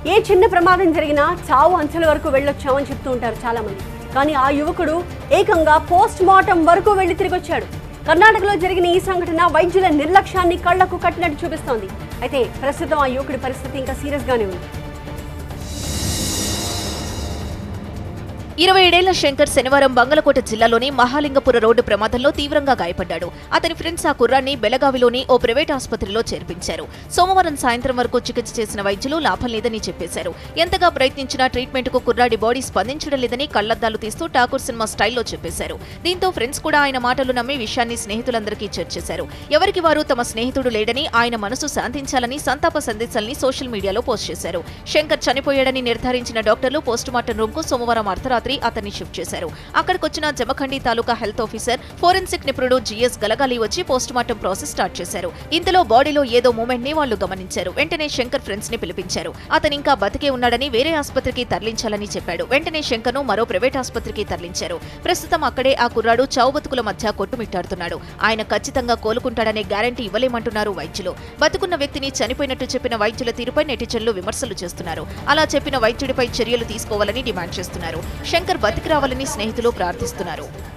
ఏ చిన్న ప్రమాదం జరిగినా చావు అంచెల వరకు వెళ్ళొచ్చామని చెప్తూ ఉంటారు చాలా మంది. కానీ ఆ యువకుడు ఏకంగా పోస్ట్ మార్టం వరకు వెళ్లి తిరిగొచ్చాడు. కర్ణాటకలో జరిగిన ఈ సంఘటన వైద్యుల నిర్లక్ష్యాన్ని కళ్లకు కట్టినట్టు చూపిస్తోంది. అయితే ప్రస్తుతం ఆ యువకుడి పరిస్థితి ఇంకా సీరియస్ గానే ఉంది. 27 ఏళ్ల శంకర్ శనివారం బంగలకోట జిల్లాలోని మహాలింగపుర రోడ్డు ప్రమాదంలో తీవ్రంగా గాయపడ్డాడు. అతని ఫ్రెండ్స్ ఆ కుర్రాన్ని బెళగావిలోని ఓ ప్రైవేట్ ఆసుపత్రిలో చేర్పించారు. సోమవారం సాయంత్రం వరకు చికిత్స చేసిన వైద్యులు లాభం లేదని చెప్పేశారు. ఎంతగా ప్రయత్నించినా ట్రీట్మెంట్ కు కుర్రాడి బాడీ స్పందించడం లేదని కళ్లద్దాలు తీస్తూ ఠాకూర్ సినిమా స్టైల్లో చెప్పేశారు. దీంతో ఫ్రెండ్స్ కూడా ఆయన మాటలు నమ్మి విషయాన్ని స్నేహితులందరికీ చేర్చేశారు. ఎవరికి వారు తమ స్నేహితుడు లేడని, ఆయన మనసు శాంతించాలని సంతాప సందేశాల్ని సోషల్ మీడియాలో పోస్ట్ చేశారు. శంకర్ చనిపోయాడని నిర్ధారించిన డాక్టర్లు పోస్టుమార్టం రూమ్ కు సోమవారం అర్ధరాత్రి అతన్ని షిఫ్ట్ చేశారు. అక్కడికొచ్చిన Jamakhandi taluka health officer, forensic నిపుణుడు జిఎస్ గలగాలి వచ్చి పోస్టుమార్టం ప్రాసెస్ స్టార్ట్ చేశారు. ఇంతలో బాడీలో ఏదో మూమెంట్ ని వాళ్లు గమనించారు. వెంటనే శంకర్ ఫ్రెండ్స్ ని పిలిపించారు. అతను ఇంకా బతికే ఉన్నాడని వేరే ఆసుపత్రికి తరలించాలని చెప్పాడు. వెంటనే శంకర్ ను మరో ప్రైవేట్ ఆసుపత్రికి తరలించారు. ప్రస్తుతం అక్కడే ఆ కుర్రాడు చావు బతుకుల మధ్య కొట్టుమిట్టాడుతున్నాడు. ఆయన ఖచ్చితంగా కోలుకుంటాడనే గ్యారంటీ ఇవ్వలేమంటున్నారు వైద్యులు. బతుకున్న వ్యక్తిని చనిపోయినట్టు చెప్పిన వైద్యుల తీరుపై నెటిజన్లు విమర్శలు చేస్తున్నారు. అలా చెప్పిన వైద్యుడిపై చర్యలు తీసుకోవాలని డిమాండ్ చేస్తున్నారు. శంకర్ బతికి రావాలని స్నేహితులు ప్రార్థిస్తున్నారు.